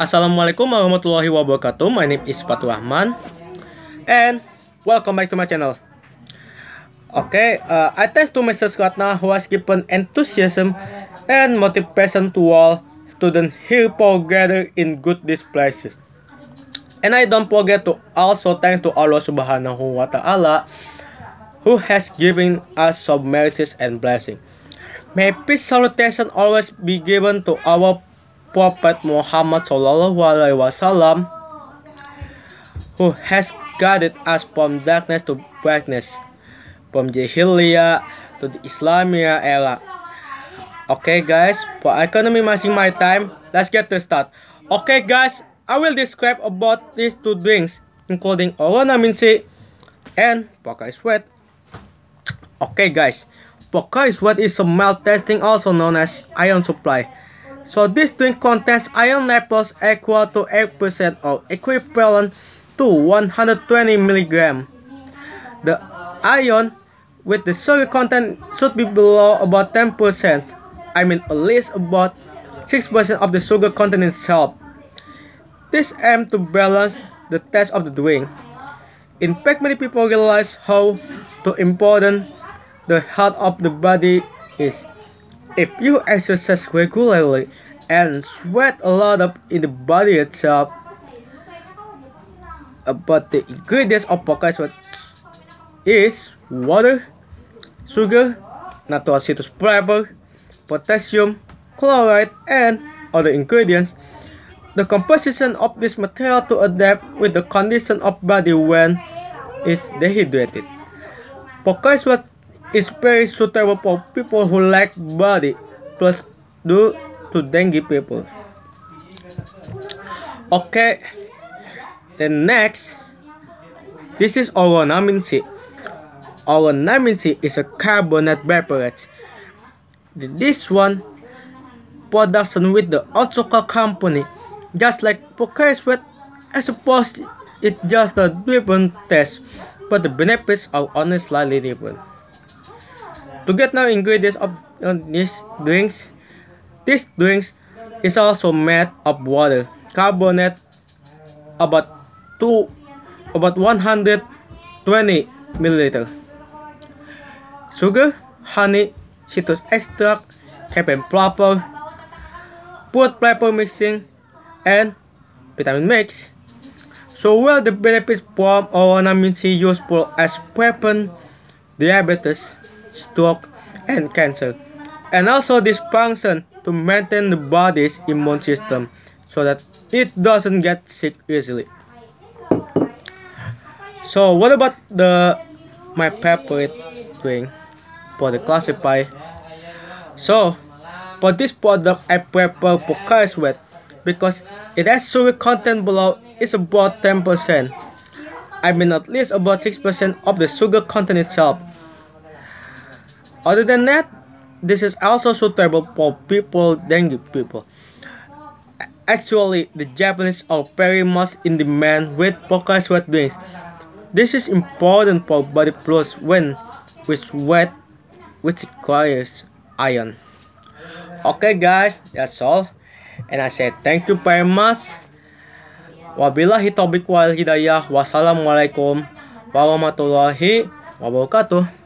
Assalamualaikum warahmatullahi wabarakatuh. My name is Fatur Rahman and welcome back to my channel. I thanks to Mr. Ratna who has given enthusiasm and motivation to all students here for gather in good these places. And I don't forget to also thanks to Allah Subhanahu wa Ta'ala who has given us some mercies and blessing. May peace salutation always be given to our Prophet Muhammad Sallallahu Alaihi Wasallam, who has guided us from darkness to brightness, from Jahiliyah to the Islamia era. Okay guys, for economy maxing my time, let's get to start. Okay guys, I will describe about these two drinks, including Vitamin C and Pocari Sweat. Okay guys, Pocari Sweat is a mild tasting, also known as iron supply. So this drink contains iron levels equal to 8% or equivalent to 120 mg. The iron with the sugar content should be below about 10%. I mean at least about 6% of the sugar content itself. This aims to balance the taste of the drink. In fact, many people realize how important the health of the body is. If you exercise regularly and sweat a lot up in the body itself, but the ingredients of Pocari Sweat is water, sugar, natural citrus flavor, potassium, chloride, and other ingredients. The composition of this material to adapt with the condition of body when is dehydrated. Pocari Sweat is very suitable for people who lack body plus due to dengue people. Okay, then next, this is Vitamin C. Vitamin C is a carbonate beverage. This one production with the Otsuka company, just like Pocari Sweat. I suppose it's just a different taste, but the benefits are only slightly different. To get now ingredients of these drinks is also made of water, carbonate about 120 ml, sugar, honey, citrus extract, caffeine flavor, fruit flavor mixing, and vitamin mix. So well, the benefits from Vitamin C useful as prevent diabetes, stroke, and cancer, and also this function to maintain the body's immune system so that it doesn't get sick easily. So what about my favorite drink for the classify? So for this product I prefer Pocari Sweat because it has sugar content below is about 10%. I mean at least about 6% of the sugar content itself. Other than that, this is also suitable for dengue people. Actually, the Japanese are very much in demand with Pocari Sweat drinks. This is important for body fluids when we sweat, which requires iron. Okay guys, that's all. And I say thank you very much. Wabillahi taufiq wal hidayah. Wassalamualaikum warahmatullahi wabarakatuh.